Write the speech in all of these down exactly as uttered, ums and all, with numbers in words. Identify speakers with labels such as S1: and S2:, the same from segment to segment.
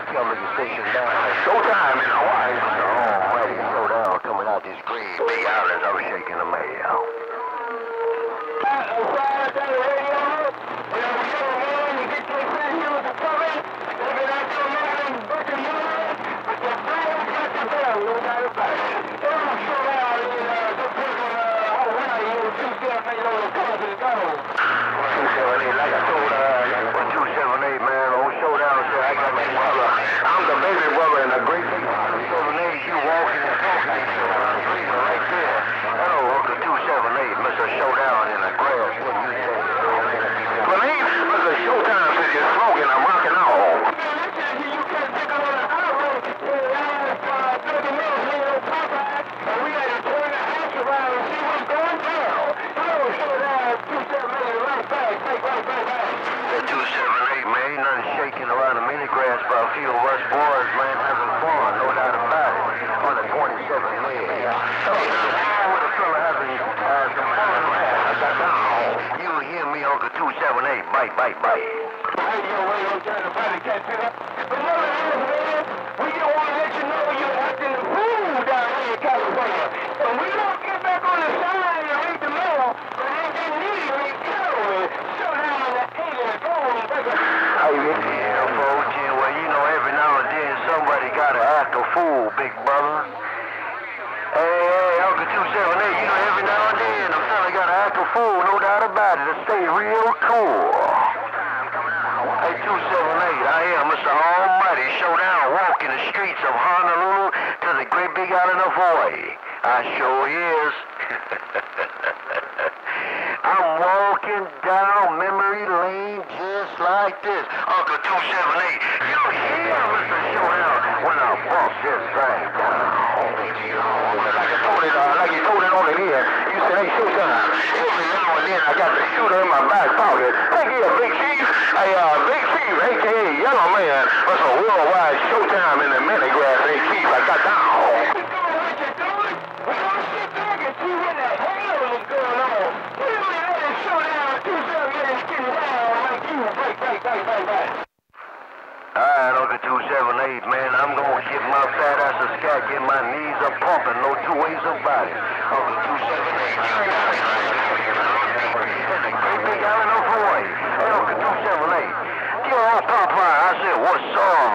S1: Tell me the station down. Showtime in Hawaii. Almighty showdown coming out this great big island. I'm shaking the mail. Bite, bite, bite. We just want to let you know you're acting the fool down here in California. And we don't get back on the side and read the mail, but they get needy when you go and show down on that eight and go and take a... Yeah, folks, yeah, well, you know, every now and then somebody got to act a fool, big brother. Hey, hey, Uncle two seventy-eight, you know, every now and then a fella got to act a fool, no doubt about it, to stay real cool. Hey, two seventy-eight, I am Mister Almighty Showdown, walking the streets of Honolulu to the great big island of Hawaii. I sure is. I'm walking down memory lane just like this. Uncle two seventy-eight, you hear Mister Showdown when I bump this thing down. Like I told it, uh, like you told it on the ear, you said, hey, Showtime, every now and then I got the shooter in my back pocket. Thank you, Big Chief. Hey, uh, Big Chief, a k a. Yellow Man, that's a worldwide Showtime in the mini grass. Hey, Chief, I got down. Alright, Uncle two seventy-eight, man, I'm gonna get my fat ass a scat, get my knees a pumping, no two ways about it. Uncle two seventy-eight, the great big island of Hawaii. Hey, Uncle two seventy-eight, dear old Popeye, I said, what's up?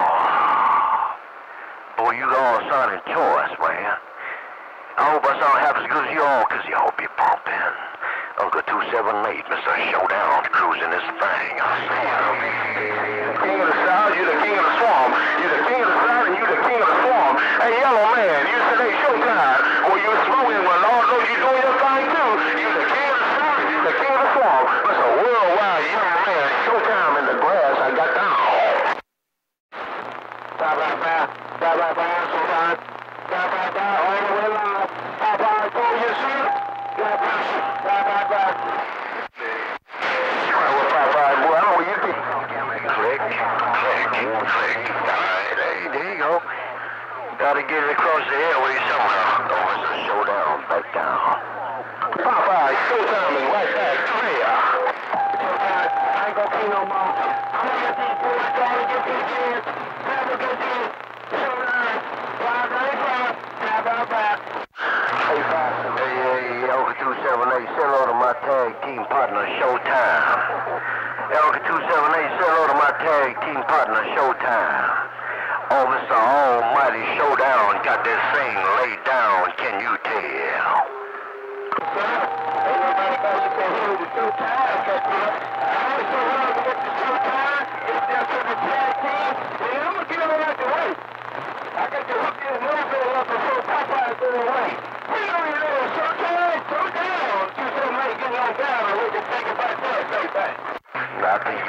S1: Boy, you all sounding choice, man. I hope I sound half as good as you all, cause you all be pumping. Uncle two seventy-eight, Mister Showdown, cruising this thing. I say, king of the South, you the king of the swamp. You the king of the South, and you the king of the swamp. Hey, Yellow Man, you said, hey, Showtime. Well, you smoking when Lord knows you doing your thing, too. You the king of the South, you the king of the swamp. That's a worldwide Yellow Man. Showtime in the grass, I got down. Bye, bye, bye. Bye, bye, bye, Showtime. Bye, bye, bye, all the way live. Bye, bye, for you, sir. Bye, bye, bye, bye, bye. Well, bye, bye, boy, I know where you be. Click, click, click. All right, hey, there you go. Gotta get it across the airway somehow. Oh, it's a Showdown back down. Popeye, Showtime is right back clear. I ain't gonna pee no more. I'm gonna get these boys trying to get these kids. Never get these. Showdown. Bye, bye, bye. Bye, bye, bye. Hey, bye. Hey, hey, Uncle two seventy-eight, send hello to my tag team partner, Showtime. Uncle two seventy-eight, send hello to my tag team partner, Showtime. Oh, Mister Almighty Showdown got this thing laid down, can you tell? Everybody got to go here with Showtime, but I was so hard to get to Showtime, get down to the tag team, and I'm going to get it out the way. I got to hook this mobile up before Popeye go away. We don't even know Showtime, Showdown. two seventy-eight getting on down, and we can think about that, baby. I think